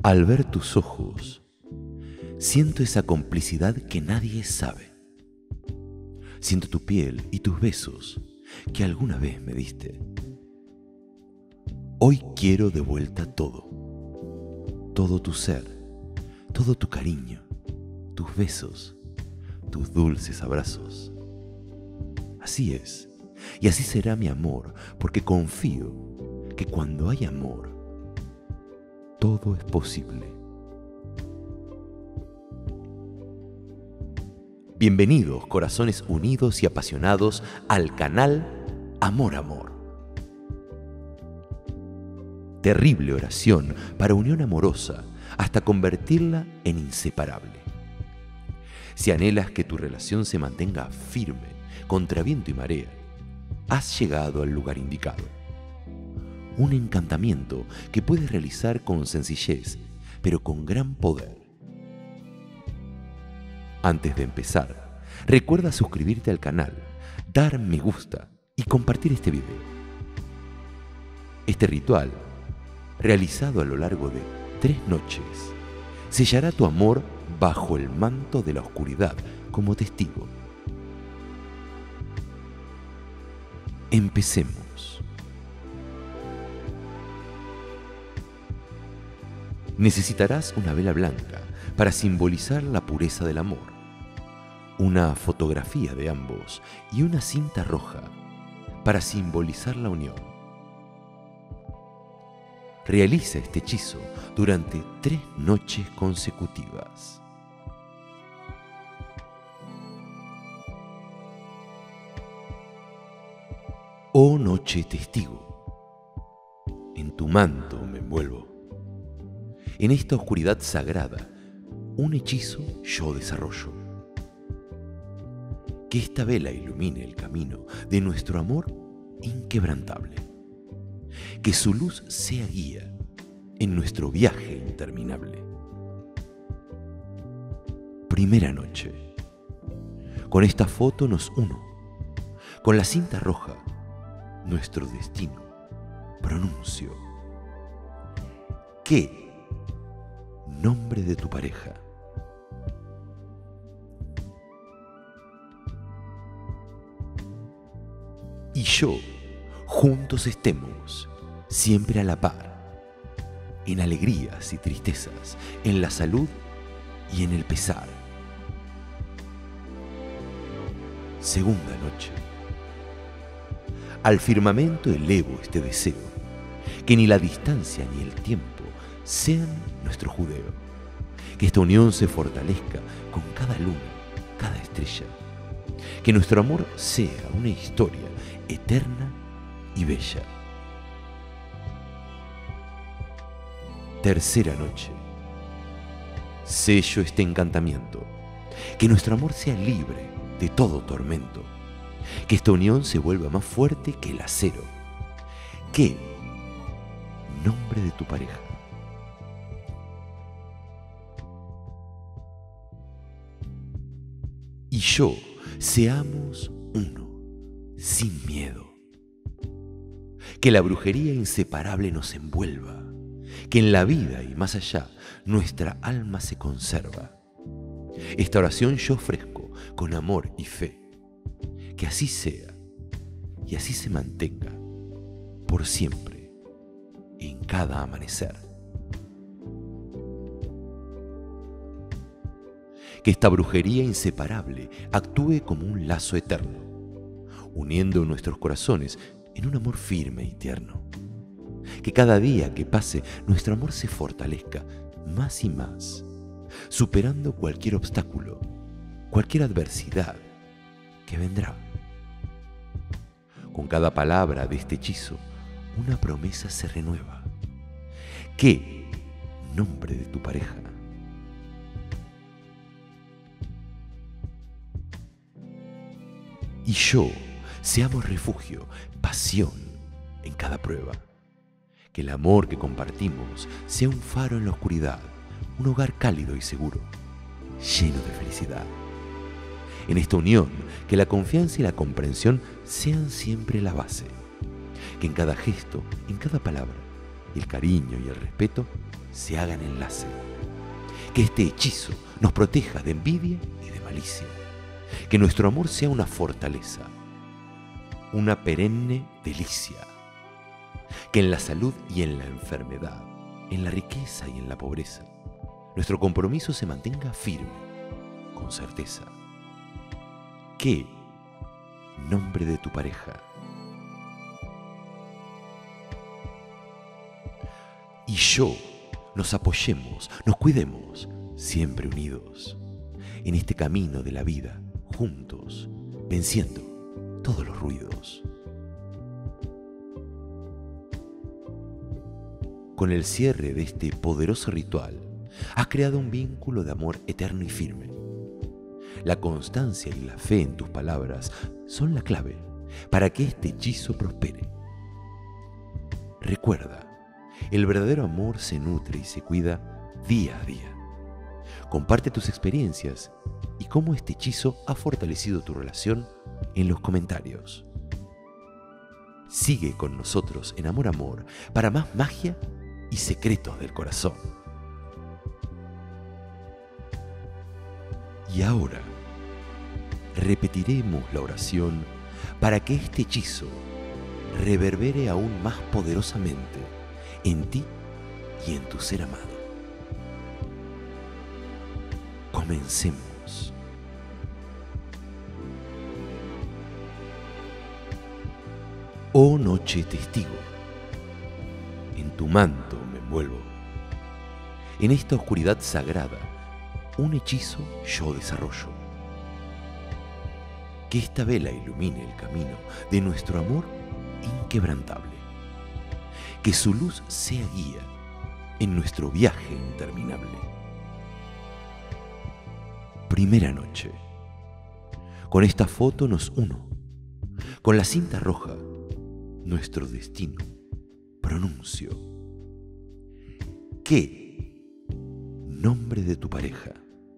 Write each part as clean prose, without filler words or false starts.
Al ver tus ojos, siento esa complicidad que nadie sabe. Siento tu piel y tus besos que alguna vez me diste. Hoy quiero de vuelta todo, todo tu ser, todo tu cariño, tus besos, tus dulces abrazos. Así es, y así será mi amor, porque confío que cuando hay amor, todo es posible. Bienvenidos, corazones unidos y apasionados, al canal Amor Amor. Terrible oración para unión amorosa hasta convertirla en inseparable. Si anhelas que tu relación se mantenga firme contra viento y marea, has llegado al lugar indicado. Un encantamiento que puedes realizar con sencillez, pero con gran poder. Antes de empezar, recuerda suscribirte al canal, dar me gusta y compartir este video. Este ritual, realizado a lo largo de 3 noches, sellará tu amor bajo el manto de la oscuridad como testigo. Empecemos. Necesitarás una vela blanca para simbolizar la pureza del amor, una fotografía de ambos y una cinta roja para simbolizar la unión. Realiza este hechizo durante 3 noches consecutivas. Oh noche testigo, en tu manto me envuelvo. En esta oscuridad sagrada, un hechizo yo desarrollo. Que esta vela ilumine el camino de nuestro amor inquebrantable. Que su luz sea guía en nuestro viaje interminable. Primera noche. Con esta foto nos uno. Con la cinta roja, nuestro destino pronuncio. ¿Qué? Nombre de tu pareja. Y yo, juntos estemos, siempre a la par, en alegrías y tristezas, en la salud y en el pesar. Segunda noche. Al firmamento elevo este deseo, que ni la distancia ni el tiempo sean nuestro judeo. Que esta unión se fortalezca con cada luna, cada estrella. Que nuestro amor sea una historia eterna y bella. Tercera noche. Sello este encantamiento. Que nuestro amor sea libre de todo tormento. Que esta unión se vuelva más fuerte que el acero. Que nombre de tu pareja. Y yo seamos uno, sin miedo. Que la brujería inseparable nos envuelva. Que en la vida y más allá nuestra alma se conserva. Esta oración yo ofrezco con amor y fe. Que así sea y así se mantenga por siempre en cada amanecer. Que esta brujería inseparable actúe como un lazo eterno, uniendo nuestros corazones en un amor firme y tierno. Que cada día que pase nuestro amor se fortalezca más y más, superando cualquier obstáculo, cualquier adversidad que vendrá. Con cada palabra de este hechizo, una promesa se renueva. Que nombre de tu pareja. Y yo seamos refugio, pasión en cada prueba. Que el amor que compartimos sea un faro en la oscuridad, un hogar cálido y seguro, lleno de felicidad. En esta unión, que la confianza y la comprensión sean siempre la base. Que en cada gesto, en cada palabra, el cariño y el respeto se hagan enlace. Que este hechizo nos proteja de envidia y de malicia. Que nuestro amor sea una fortaleza, una perenne delicia. Que en la salud y en la enfermedad, en la riqueza y en la pobreza, nuestro compromiso se mantenga firme, con certeza. Que, nombre de tu pareja, y yo nos apoyemos, nos cuidemos, siempre unidos, en este camino de la vida, juntos, venciendo todos los ruidos. Con el cierre de este poderoso ritual, has creado un vínculo de amor eterno y firme. La constancia y la fe en tus palabras son la clave para que este hechizo prospere. Recuerda, el verdadero amor se nutre y se cuida día a día. Comparte tus experiencias y cómo este hechizo ha fortalecido tu relación en los comentarios. Sigue con nosotros en Amor Amor para más magia y secretos del corazón. Y ahora repetiremos la oración para que este hechizo reverbere aún más poderosamente en ti y en tu ser amado. Comencemos. Oh noche testigo, en tu manto me envuelvo. En esta oscuridad sagrada, un hechizo yo desarrollo. Que esta vela ilumine el camino de nuestro amor inquebrantable. Que su luz sea guía en nuestro viaje interminable. Primera noche. Con esta foto nos uno. Con la cinta roja, nuestro destino pronuncio. ¿Qué? Nombre de tu pareja.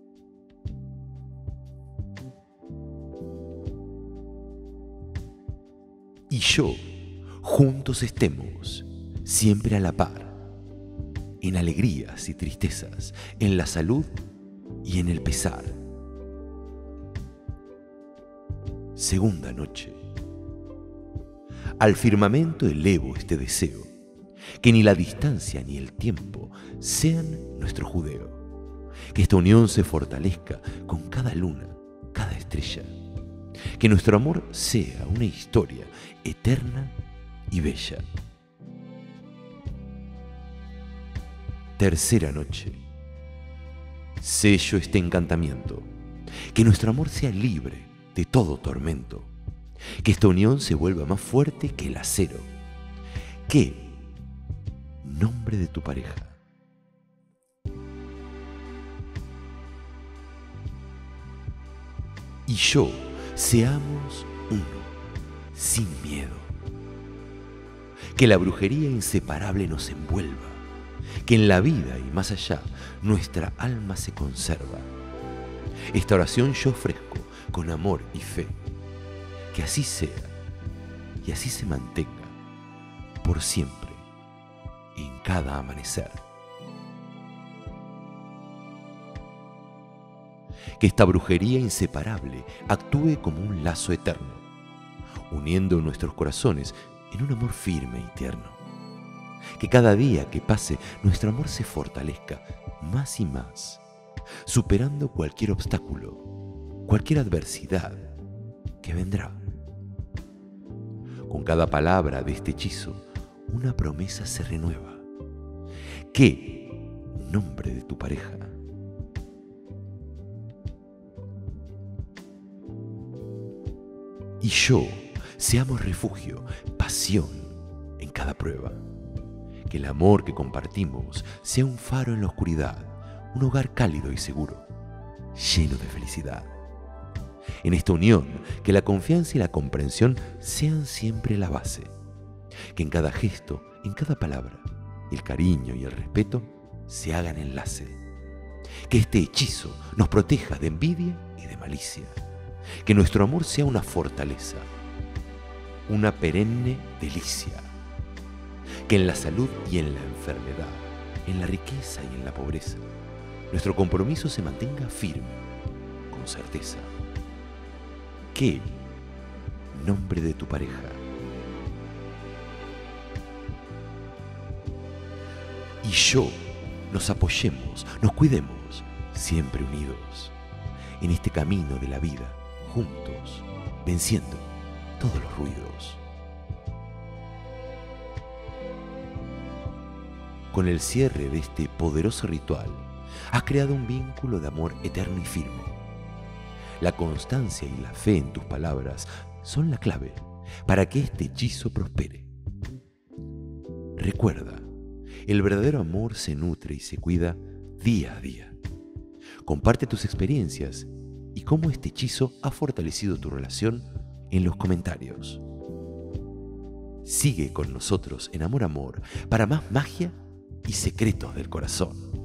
Y yo, juntos estemos, siempre a la par, en alegrías y tristezas, en la salud y en el pesar. Segunda noche. Al firmamento elevo este deseo, que ni la distancia ni el tiempo sean nuestro judeo. Que esta unión se fortalezca con cada luna, cada estrella. Que nuestro amor sea una historia eterna y bella. Tercera noche. Sello este encantamiento. Que nuestro amor sea libre de todo tormento. Que esta unión se vuelva más fuerte que el acero. Que, nombre de tu pareja. Y yo, seamos uno, sin miedo. Que la brujería inseparable nos envuelva. Que en la vida y más allá nuestra alma se conserva. Esta oración yo ofrezco con amor y fe. Que así sea y así se mantenga por siempre en cada amanecer. Que esta brujería inseparable actúe como un lazo eterno, uniendo nuestros corazones en un amor firme y tierno. Que cada día que pase nuestro amor se fortalezca más y más, superando cualquier obstáculo, cualquier adversidad que vendrá. Con cada palabra de este hechizo, una promesa se renueva. Que, nombre de tu pareja. Y yo, seamos refugio, pasión en cada prueba. Que el amor que compartimos sea un faro en la oscuridad, un hogar cálido y seguro, lleno de felicidad. En esta unión, que la confianza y la comprensión sean siempre la base. Que en cada gesto, en cada palabra, el cariño y el respeto se hagan enlace. Que este hechizo nos proteja de envidia y de malicia. Que nuestro amor sea una fortaleza, una perenne delicia. que en la salud y en la enfermedad, en la riqueza y en la pobreza, nuestro compromiso se mantenga firme, con certeza. ¿Qué? Nombre de tu pareja. Y yo nos apoyemos, nos cuidemos, siempre unidos, en este camino de la vida, juntos, venciendo todos los ruidos. Con el cierre de este poderoso ritual, has creado un vínculo de amor eterno y firme. La constancia y la fe en tus palabras son la clave para que este hechizo prospere. Recuerda, el verdadero amor se nutre y se cuida día a día. Comparte tus experiencias y cómo este hechizo ha fortalecido tu relación en los comentarios. Sigue con nosotros en Amor Amor para más magia y secretos del corazón.